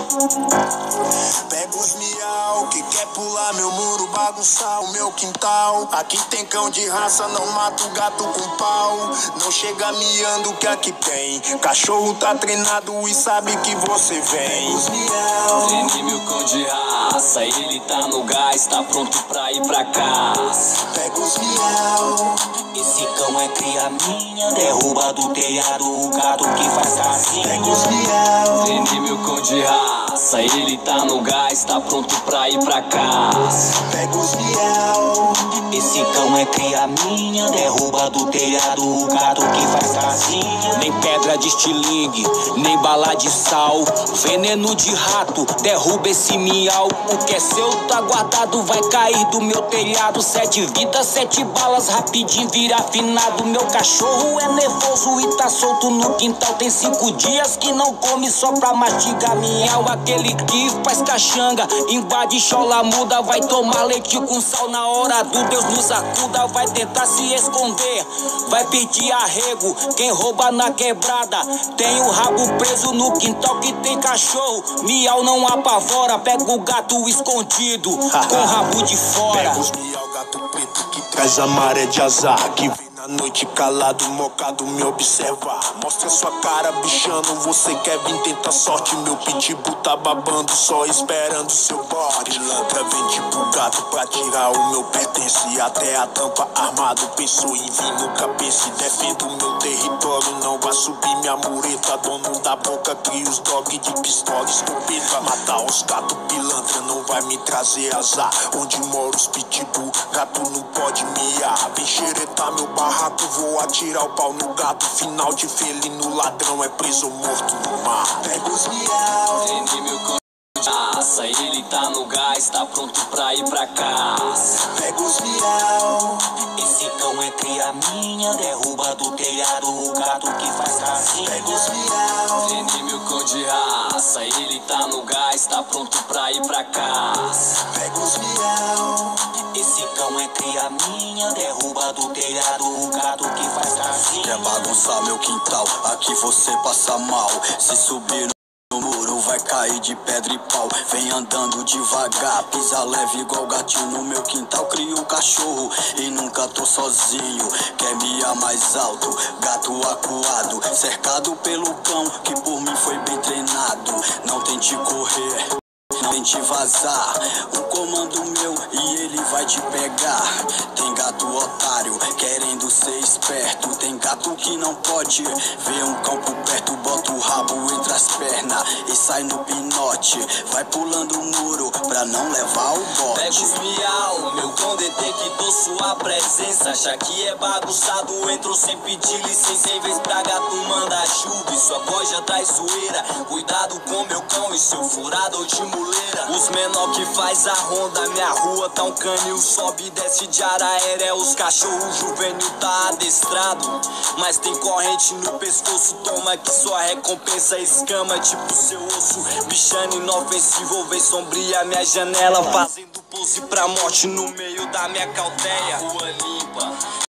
Pega os miau que quer pular meu muro, bagunçar o meu quintal. Aqui tem cão de raça, não mata o gato com pau. Não chega miando que aqui tem. Cachorro tá treinado e sabe que você vem. Pega os miau. Treinei meu cão de raça, ele tá no gás, tá pronto pra ir pra casa. Pega os miau. Esse cão é cria minha, derruba do telhado o gato que faz casinha. Pega os miau. Treinei meu cão de raça, ele tá no gás, tá pronto pra ir pra casa. Pega os miau. Esse cão é cria minha, derruba do telhado o gato que faz casinha. Nem pedra de estilingue, nem bala de sal, veneno de rato, derruba esse miau. O que é seu tá guardado, vai cair do meu telhado. 7 vidas, 7 balas, rapidinho vira afinado. Meu cachorro é nervoso e tá solto no quintal. Tem 5 dias que não come só pra mastigar miau. Aquele que faz caxanga, invade chola muda, vai tomar leite com sal na hora do Deus nos acuda. Vai tentar se esconder, vai pedir arrego. Quem rouba na quebrada tem o rabo preso no quintal que tem cachorro. Miau não apavora, pega o gato escondido com o rabo de fora. Pega os miau, gato preto que traz a maré de azar, que vem na noite calado, mocado, me observar. Mostra sua cara, bichano, você quer vir tentar sorte. Meu pitbull tá babando, só esperando seu bote. Pilantra vem tipo gato pra tirar o meu pertence. Até a tampa armado, pensou em vir, nunca pense. Defendo o meu território, não vai subir minha mureta. Dono da boca, cria os dog de pistola, escopeta. Matar os gatos, pilantra, não vai me trazer azar. Onde mora os pitbull, gato não pode miar. Vem xeretar meu barraco, vou atirar o pau no gato. Final de felino, ladrão é preso ou morto no mar. Pega os miau. Treinei meu cão de raça, ele tá no gás, tá pronto pra ir pra casa. Pega os miau. Esse cão é cria minha, derruba do telhado o gato que faz casinha. Pega os miau. Treinei meu cão de raça, ele tá no gás, tá pronto pra ir pra casa. Pega os miau. Esse cão é cria minha, derruba do telhado o gato que faz casinha. Quer bagunçar meu quintal, aqui você passa mal. Se subir no muro vai cair de pedra e pau. Vem andando devagar, pisa leve igual gatinho. No meu quintal crio um cachorro e nunca tô sozinho. Quer miar mais alto, gato acuado, cercado pelo cão que por mim foi bem treinado. Não tente correr, não tente vazar, um comando meu e ele vai te pegar. Tem gato otário querendo ser esperto, tem gato que não pode ver um cão por perto. Bota o rabo entre as pernas e sai no pinote, vai pulando o muro pra não levar o bote. Pega os miau, meu cão detectou sua presença. Acha que é bagunçado, entrou sem pedir licença. Em vez pra gato manda chuva e sua voz já traz zoeira. Cuidado com meu cão e seu furado ou de muleira. Os menor que faz a ronda, minha rua tá um canil. Sobe e desce de área aérea, os cachorros juvenil tá adestrado. Mas tem corrente no pescoço, toma que sua recompensa escama tipo seu osso. Bichano inofensivo, vem sombria minha janela, fazendo pose pra morte no meio da minha caldeia. Rua limpa.